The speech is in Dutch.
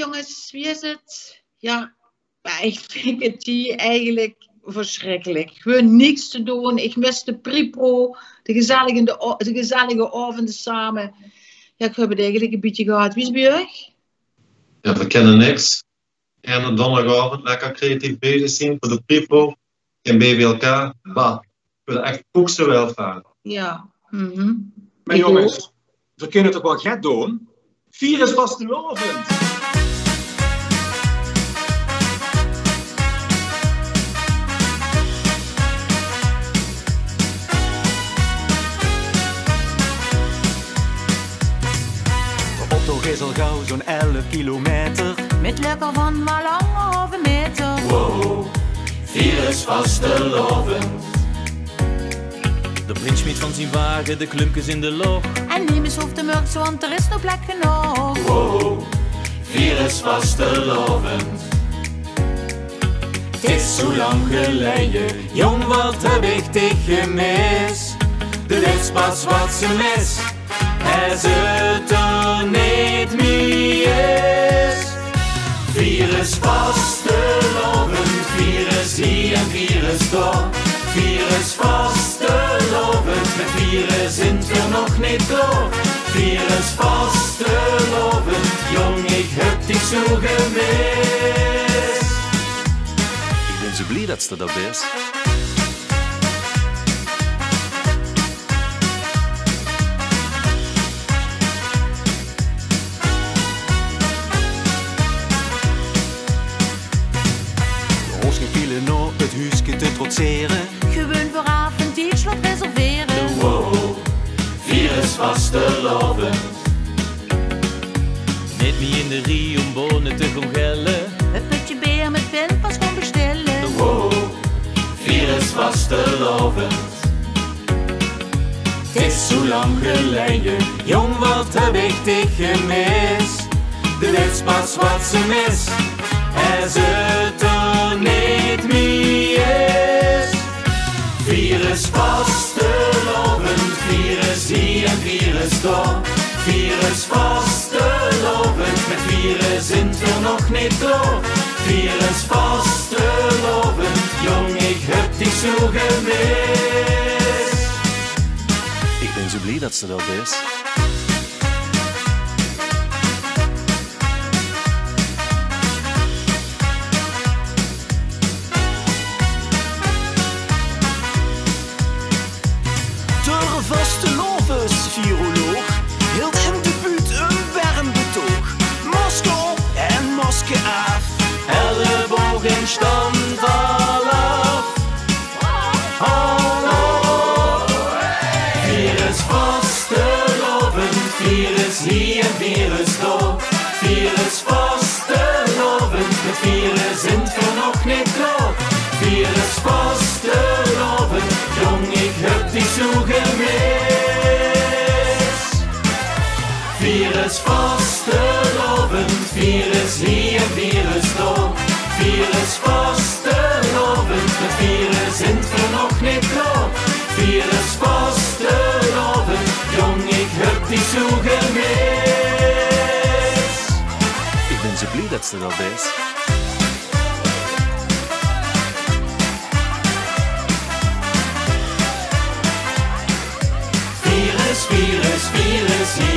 jongens, wie is het? Ja, maar ik vind het hier eigenlijk verschrikkelijk. Gewoon niks te doen. Ik mis de pripro, de gezellige avonden samen. Ja, ik heb het eigenlijk een beetje gehad. Wie is bij jou? Ja, we kennen niks. En donderdagavond lekker creatief bezig zijn voor de pripro en BBLK. Bah, ik wil echt ook zo wel gaan. Ja. Maar jongens, we kunnen toch wel gek doen? Vier is vastelovend. De optocht is al gauw zo'n 11 kilometer. Met lekker van maar lange meter. Wow, vier is vastelovend. De prins smiet van zijn wagen, de klumpjes in de log. En niemand hoeft te murk, want er is nog plek genoeg. Wow, vier is vastelovend. Het is zo lang geleden, jong, wat heb ik dich gemist. De wist pas wat ze mis, en ze het er niet meer is. Vier is vastelovend, vier is hier en vier is daar. Vier is vastelovend, met vieren zijn we nog niet klaar. Vier is vastelovend, jong, ik heb dich zo gemist. Ik ben zo blij dat ze dat is. Ons gevielen nog het huisje te trotseren. Gewoon vooravond die slot reserveren. Wow, vier is vastelovend. Niet meer in de rie om bonen te gaan gellen. Een putje beer met pinpas gewoon bestellen. Wow, vier is vastelovend. Het is zo lang geleden, jong, wat heb ik dich gemist. De wist pas wat ze mis, en ze het er niet meer is. Vier is vastelovend, vier is hier en vier is daar. Vier is vastelovend, met vieren zijn we nog niet klaar. Vier is vastelovend, jong, ik heb dich zo gemist. Ik ben zo blij dat ze dat is. De vastelovens viroloog hield in de buurt een warm betoog. Masker op en masker af, elleboog in stand al af. Hallo, vier is vastelovend, vier is hier en vier is daar. Vier is vastelovend, met vieren zijn we nog niet klaar. Vier is vastelovend, jong, ik heb dich zo gemist. Vier is vastelovend, vier is hier en vier is daar. Vier is vastelovend, met vieren zijn we nog niet klaar. Vier is vastelovend, jong, ik heb dich zo gemist. Ik ben zo blij dat ze dat is. Vier is